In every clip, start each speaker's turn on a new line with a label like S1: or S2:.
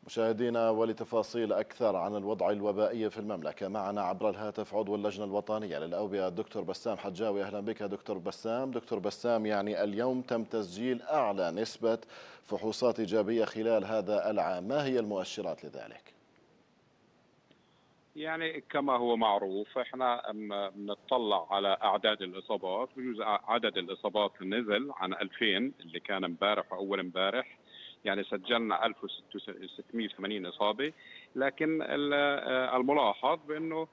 S1: مشاهدينا، ولتفاصيل أكثر عن الوضع الوبائي في المملكة معنا عبر الهاتف عضو اللجنة الوطنية للأوبئة الدكتور بسام حجاوي. أهلا بك دكتور بسام. دكتور بسام، يعني اليوم تم تسجيل أعلى نسبة فحوصات إيجابية خلال هذا العام، ما هي المؤشرات لذلك؟
S2: يعني كما هو معروف احنا بنطلع على اعداد الاصابات، بجوز عدد الاصابات نزل عن 2000 اللي كان امبارح واول امبارح، يعني سجلنا 1680 اصابه، لكن الملاحظ بانه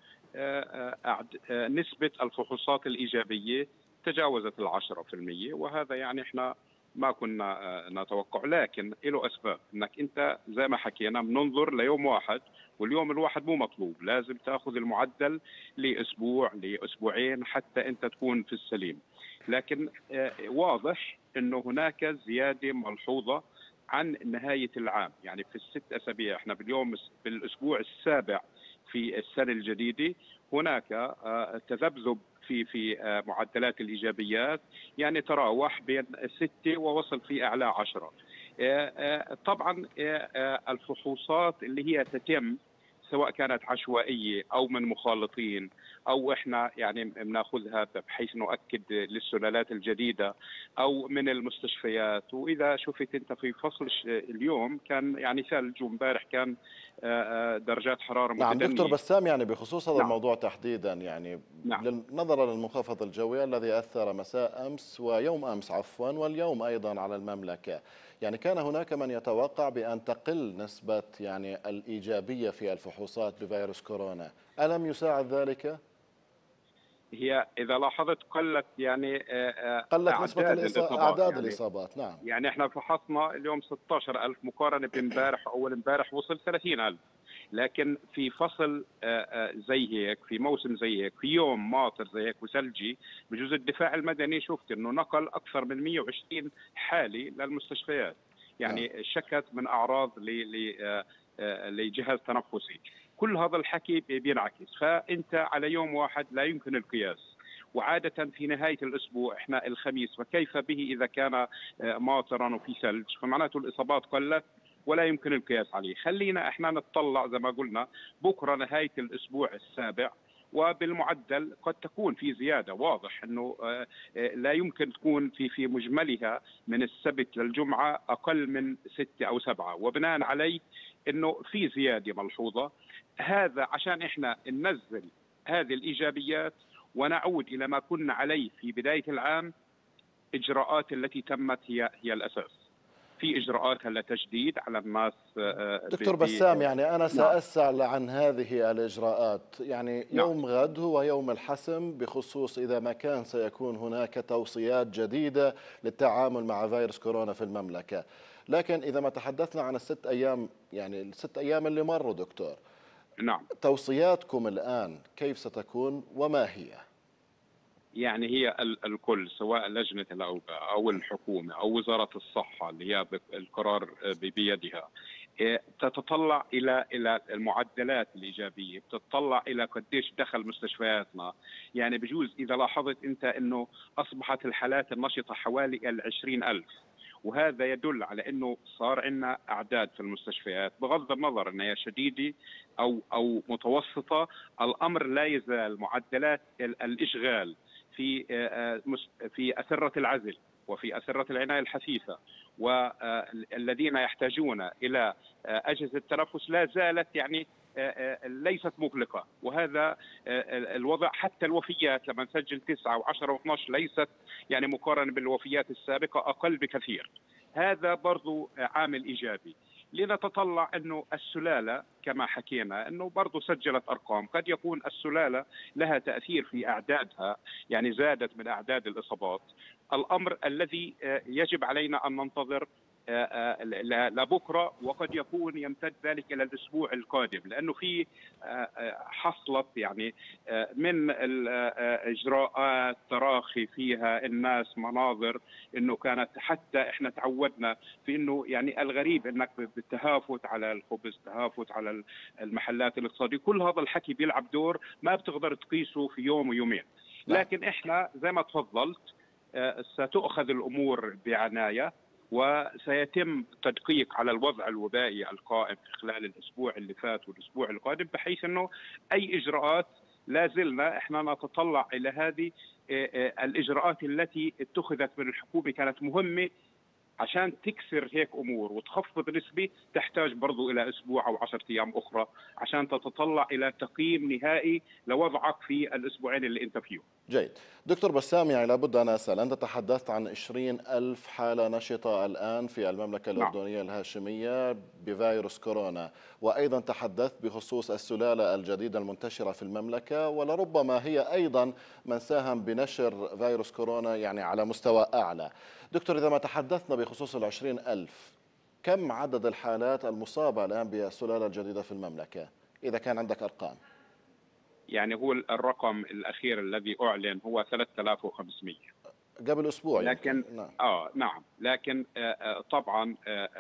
S2: نسبه الفحوصات الايجابيه تجاوزت 10%، وهذا يعني احنا ما كنا نتوقع، لكن له اسباب. انك انت زي ما حكينا بننظر ليوم واحد، واليوم الواحد مو مطلوب، لازم تاخذ المعدل لاسبوع لاسبوعين حتى انت تكون في السليم. لكن واضح انه هناك زياده ملحوظه عن نهايه العام، يعني في الست اسابيع، احنا باليوم بالاسبوع السابع في السنه الجديده، هناك تذبذب في معدلات الايجابيات، يعني تراوح بين 6 ووصل في اعلى 10. طبعا الفحوصات اللي هي تتم سواء كانت عشوائيه او من مخالطين او احنا يعني بناخذها بحيث نؤكد للسلالات الجديده او من المستشفيات. واذا شفت انت في فصل اليوم كان يعني ثلج، وامبارح كان درجات حراره
S1: نعم دكتور
S2: متدنيه.
S1: بسام، يعني بخصوص هذا
S2: نعم.
S1: الموضوع تحديدا، يعني
S2: نعم.
S1: نظرا للمنخفض الجوي الذي أثر مساء أمس ويوم أمس عفوا واليوم أيضا على المملكة، يعني كان هناك من يتوقع بأن تقل نسبة يعني الإيجابية في الفحوصات بفيروس كورونا، ألم يساعد ذلك؟
S2: هي اذا لاحظت قلت يعني
S1: قلت نسبة
S2: اعداد الاصابات،
S1: أعداد
S2: يعني
S1: الإصابات. نعم.
S2: يعني احنا فحصنا اليوم 16,000 مقارنه بامبارح، اول امبارح وصل 30,000. لكن في فصل زي هيك، في موسم زي هيك، في يوم ماطر زي هيك وثلجي، بجوز الدفاع المدني شفت انه نقل اكثر من 120 حاله للمستشفيات،
S1: نعم.
S2: يعني شكت من اعراض لجهاز تنفسي. كل هذا الحكي بينعكس، فانت على يوم واحد لا يمكن القياس. وعادة في نهاية الأسبوع إحنا الخميس، فكيف به إذا كان ماطرا وفي ثلج، فمعناته الإصابات قلت ولا يمكن القياس عليه. خلينا إحنا نتطلع زي ما قلنا بكرة نهاية الأسبوع السابع، وبالمعدل قد تكون في زيادة. واضح أنه لا يمكن تكون في مجملها من السبت للجمعة أقل من 6 أو 7، وبناء عليه أنه في زيادة ملحوظة. هذا عشان إحنا ننزل هذه الإيجابيات ونعود إلى ما كنا عليه في بداية العام. إجراءات التي تمت هي الأساس. في إجراءات هلا تجديد على الناس.
S1: دكتور بسام، يعني أنا
S2: نعم.
S1: سأسأل عن هذه الإجراءات. يعني
S2: نعم.
S1: يوم غد هو يوم الحسم بخصوص إذا ما كان سيكون هناك توصيات جديدة للتعامل مع فيروس كورونا في المملكة، لكن إذا ما تحدثنا عن الست أيام، يعني الست أيام اللي مروا دكتور،
S2: نعم.
S1: توصياتكم الآن كيف ستكون وما هي؟
S2: يعني هي الكل، سواء لجنة الأوبئة أو الحكومة أو وزارة الصحة اللي هي القرار بيدها، تتطلع إلى المعدلات الإيجابية، بتتطلع إلى قديش دخل مستشفياتنا. يعني بجوز إذا لاحظت أنت أنه أصبحت الحالات النشطة حوالي 20,000، وهذا يدل على انه صار عندنا اعداد في المستشفيات، بغض النظر انها شديده او متوسطه، الامر لا يزال معدلات الاشغال في أسرة العزل وفي أسرة العناية الحثيثة والذين يحتاجون إلى أجهزة التنفس لا زالت يعني ليست مغلقة. وهذا الوضع، حتى الوفيات لما نسجل 9 و10 و12 ليست يعني مقارنة بالوفيات السابقة، أقل بكثير. هذا برضو عامل إيجابي. لنتطلع أنه السلالة كما حكينا أنه برضو سجلت أرقام، قد يكون السلالة لها تأثير في أعدادها، يعني زادت من أعداد الإصابات. الأمر الذي يجب علينا أن ننتظر لبكره، وقد يكون يمتد ذلك الى الاسبوع القادم، لانه في حصلت يعني من الاجراءات تراخي فيها الناس، مناظر انه كانت، حتى احنا تعودنا في انه يعني الغريب انك بالتهافت على الخبز، تهافت على المحلات الاقتصاديه، كل هذا الحكي بيلعب دور ما بتقدر تقيسه في يوم ويومين.
S1: نعم.
S2: لكن احنا زي ما تفضلت ستؤخذ الامور بعنايه، وسيتم تدقيق على الوضع الوبائي القائم خلال الأسبوع اللي فات والأسبوع القادم، بحيث أنه أي إجراءات لا زلنا احنا نتطلع الى هذه الاجراءات التي اتخذت من الحكومه كانت مهمه عشان تكسر هيك امور وتخفض نسبه، تحتاج برضو الى اسبوع او 10 ايام اخرى عشان تتطلع الى تقييم نهائي لوضعك في الاسبوعين اللي انت فيهم.
S1: جيد. دكتور بسام، يعني لابد أن أسأل، أنت تحدثت عن 20,000 حالة نشطة الآن في المملكة
S2: نعم.
S1: الأردنية الهاشمية بفيروس كورونا، وأيضا تحدثت بخصوص السلالة الجديدة المنتشرة في المملكة، ولربما هي أيضا من ساهم بنشر فيروس كورونا يعني على مستوى أعلى. دكتور، إذا ما تحدثنا بخصوص 20,000، كم عدد الحالات المصابة الآن بالسلالة الجديدة في المملكة إذا كان عندك أرقام؟
S2: يعني هو الرقم الأخير الذي أعلن هو 3500
S1: قبل أسبوع
S2: لكن
S1: يمكن. نعم.
S2: نعم، لكن طبعا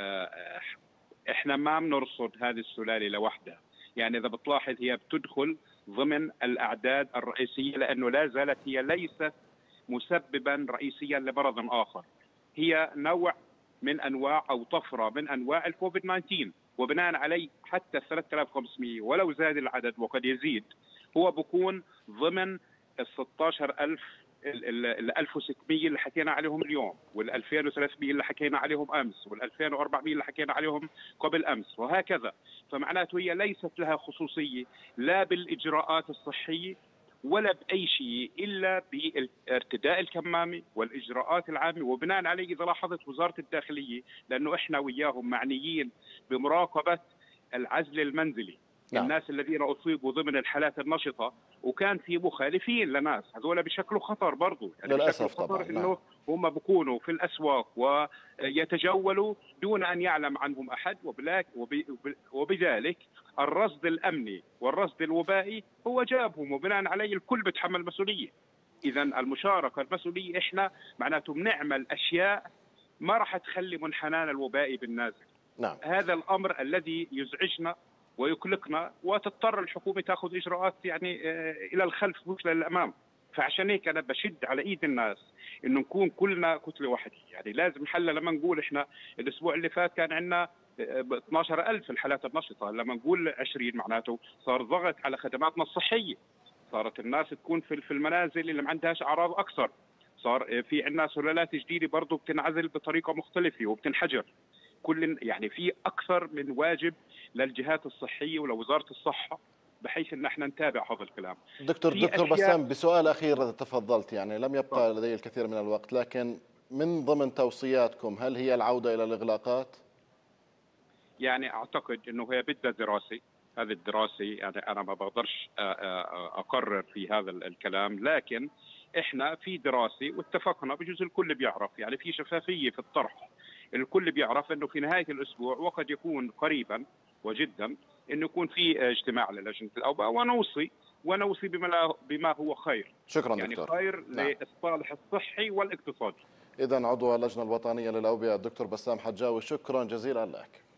S2: احنا ما بنرصد هذه السلالة لوحدها. يعني إذا بتلاحظ هي بتدخل ضمن الأعداد الرئيسية، لأنه لا زالت هي ليست مسببا رئيسيا لمرض آخر، هي نوع من أنواع أو طفرة من أنواع الكوفيد 19، وبناء عليه حتى 3500 ولو زاد العدد وقد يزيد هو بكون ضمن ال 16,000 ال 1600 اللي حكينا عليهم اليوم، وال 2300 اللي حكينا عليهم امس، وال 2400 اللي حكينا عليهم قبل امس، وهكذا. فمعناته هي ليست لها خصوصيه لا بالاجراءات الصحيه ولا باي شيء الا بارتداء الكمامه والاجراءات العامه. وبناء عليه اذا لاحظت وزاره الداخليه، لانه احنا وياهم معنيين بمراقبه العزل المنزلي،
S1: نعم.
S2: الناس الذين اصيبوا ضمن الحالات النشطه، وكان في مخالفين لناس هذول بشكلوا خطر برضه، يعني
S1: للأسف
S2: بشكلوا خطر
S1: طبعا. نعم.
S2: انه هم بيكونوا في الاسواق ويتجولوا دون ان يعلم عنهم احد، وبذلك الرصد الامني والرصد الوبائي هو جابهم، وبناء عليه الكل بيتحمل مسؤوليه. اذا المشاركه المسؤوليه احنا معناته بنعمل اشياء ما راح تخلي منحنانا الوبائي بالنازل.
S1: نعم.
S2: هذا الامر الذي يزعجنا ويقلقنا، وتضطر الحكومه تاخذ اجراءات يعني الى الخلف مش للامام. فعشان هيك انا بشد على ايد الناس انه نكون كلنا كتله واحده. يعني لازم حل لما نقول احنا الاسبوع اللي فات كان عندنا 12,000 الحالات النشطه، لما نقول 20 معناته صار ضغط على خدماتنا الصحيه، صارت الناس تكون في المنازل اللي ما عندهاش اعراض اكثر، صار في عندنا سلالات جديده برضه بتنعزل بطريقه مختلفه وبتنحجر. كل يعني في اكثر من واجب للجهات الصحيه ولوزاره الصحه بحيث ان احنا نتابع هذا الكلام.
S1: دكتور بسام، بسؤال اخير تفضلت، يعني لم يبقى لدي الكثير من الوقت، لكن من ضمن توصياتكم هل هي العوده الى الاغلاقات؟
S2: يعني اعتقد انه هي بدها دراسه، هذه الدراسه يعني انا ما بقدرش اقرر في هذا الكلام، لكن احنا في دراسه واتفقنا بجوز الكل بيعرف، يعني في شفافيه في الطرح، الكل بيعرف انه في نهايه الاسبوع وقد يكون قريبا وجدا انه يكون في اجتماع للجنه الاوبئه، ونوصي بما هو خير.
S1: شكرا
S2: يعني
S1: دكتور.
S2: خير
S1: نعم.
S2: للصالح الصحي والاقتصادي.
S1: إذن عضو اللجنة الوطنية للأوبئة الدكتور بسام حجاوي، شكرا جزيلا لك.